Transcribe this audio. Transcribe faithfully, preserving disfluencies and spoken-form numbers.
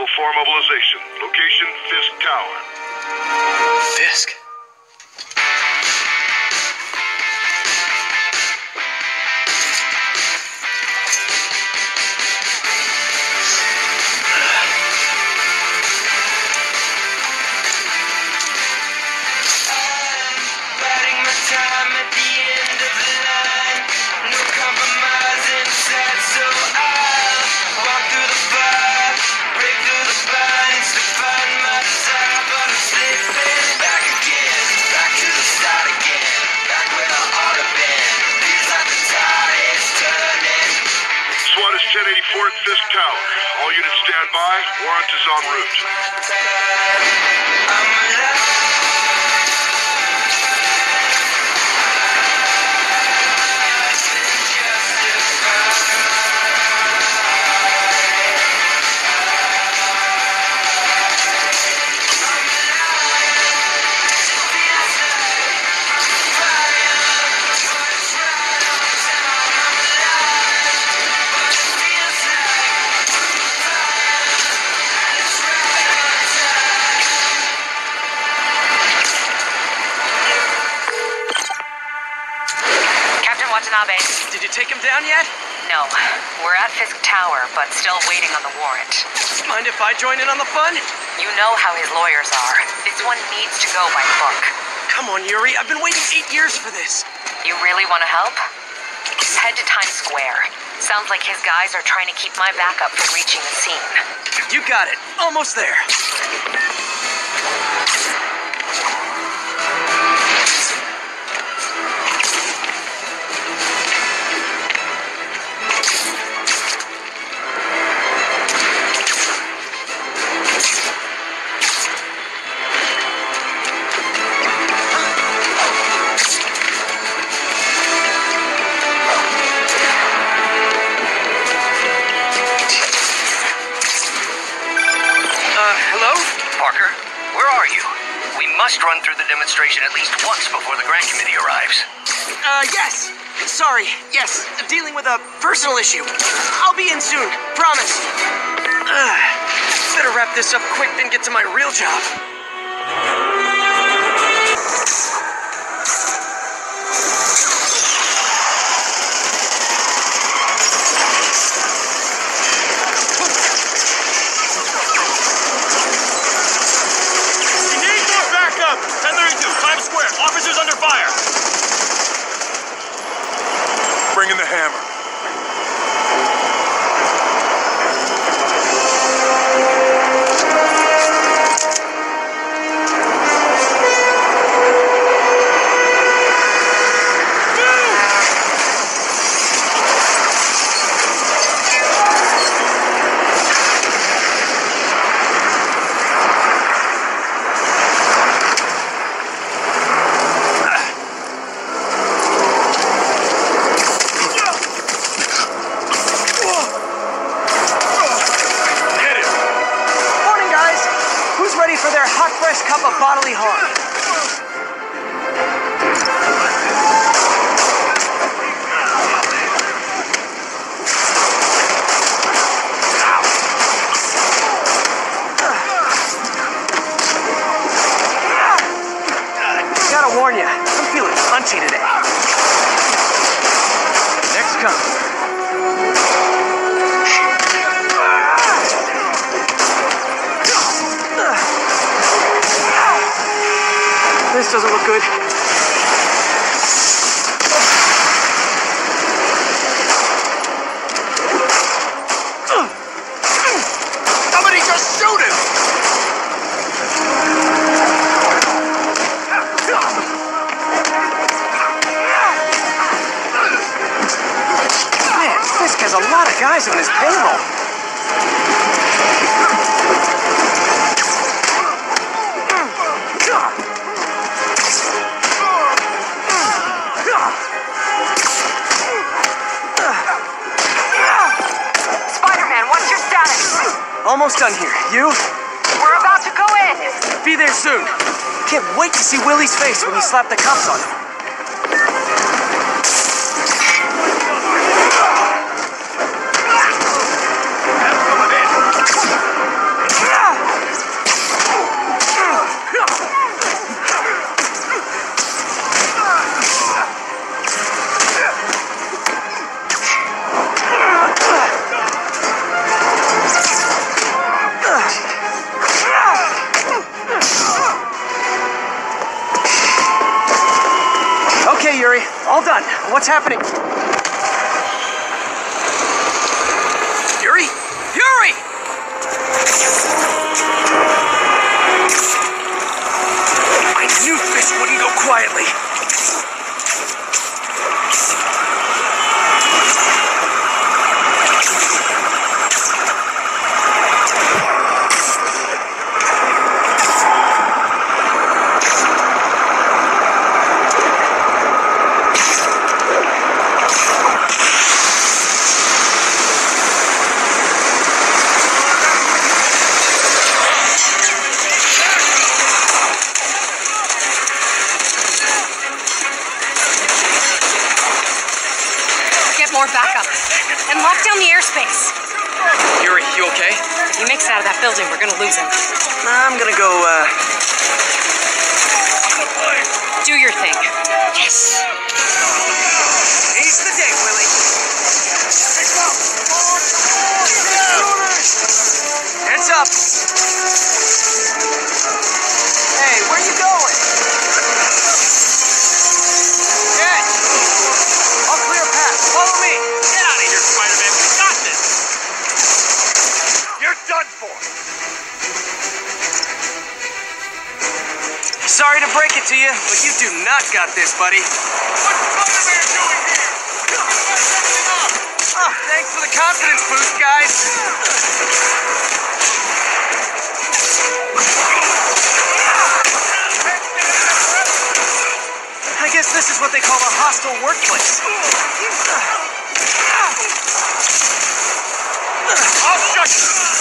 for mobilization. Location, Fisk Tower. Fisk? ten eighty-four at Fisk Tower. All units stand by. Warrant is en route. Did you take him down yet? No. We're at Fisk Tower, but still waiting on the warrant. Mind if I join in on the fun? You know how his lawyers are. This one needs to go by book. Come on, Yuri. I've been waiting eight years for this. You really want to help? Head to Times Square. Sounds like his guys are trying to keep my backup from reaching the scene. You got it. Almost there. Must run through the demonstration at least once before the grant committee arrives. Uh, yes. Sorry. Yes. Dealing with a personal issue. I'll be in soon. Promise. Uh, better wrap this up quick than get to my real job. Officers under fire! Bring in the hammer. For their hot, fresh cup of bodily harm. Gotta warn you, I'm feeling punchy today. Next comes. This doesn't look good. Somebody just shoot him! Man, Fisk has a lot of guys on his payroll. Spiderman, what's your status? Almost done here. You? We're about to go in. Be there soon. Can't wait to see Willie's face when you slap the cuffs on him. What's happening? Yuri? Yuri! I knew this wouldn't go quietly. More backup. And lock down the airspace. Yuri, you okay? If he makes it out of that building, we're gonna lose him. I'm gonna go, uh... Do your thing. Yes! Seize the day, Willie. Heads up! Hey, where you going? Ed! I'll clear a path. Follow me! Get out of here, Spider-Man. We got this. You're done for. Sorry to break it to you, but you do not got this, buddy. What's Spider-Man doing here? Oh, thanks for the confidence boost, guys. I guess this is what they call a hostile workplace. I'll shut you.